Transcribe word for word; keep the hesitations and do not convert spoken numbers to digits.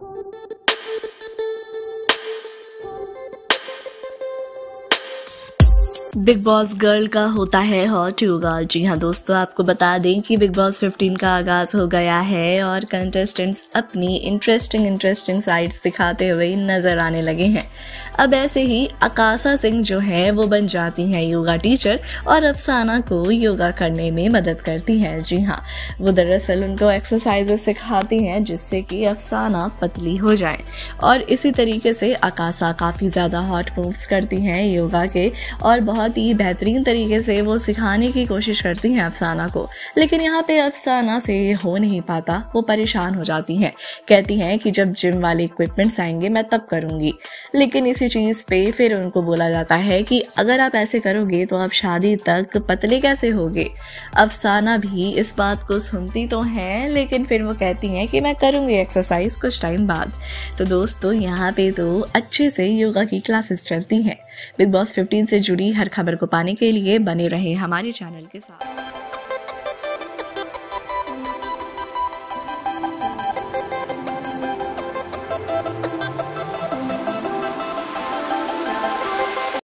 Big boss girl का होता है हॉट योगा। जी हाँ दोस्तों, आपको बता दें कि बिग बॉस फिफ्टीन का आगाज़ हो गया है और कंटेस्टेंट्स अपनी इंटरेस्टिंग इंटरेस्टिंग साइड्स दिखाते हुए नज़र आने लगे हैं। अब ऐसे ही आकाशा सिंह जो है वो बन जाती हैं योगा टीचर और अफसाना को योगा करने में मदद करती हैं। जी हाँ, वो दरअसल उनको एक्सरसाइजेस सिखाती हैं जिससे कि अफसाना पतली हो जाए और इसी तरीके से आकाशा काफ़ी ज़्यादा हॉट मूव्स करती हैं योगा के और बहुत ही बेहतरीन तरीके से वो सिखाने की कोशिश करती हैं अफसाना को। लेकिन यहाँ पे अफसाना से हो नहीं पाता, वो परेशान हो जाती हैं, कहती हैं कि जब जिम वाले इक्विपमेंट्स आएंगे मैं तब करूँगी। लेकिन इसी चीज़ पे फिर उनको बोला जाता है कि अगर आप ऐसे करोगे तो आप शादी तक पतले कैसे होगे। अफसाना भी इस बात को सुनती तो हैं लेकिन फिर वो कहती हैं कि मैं करूँगी एक्सरसाइज कुछ टाइम बाद। तो दोस्तों यहाँ पे तो अच्छे से योगा की क्लासेस चलती हैं। बिग बॉस फिफ्टीन से जुड़ी हर खबर को पाने के लिए बने रहे हमारे चैनल के साथ।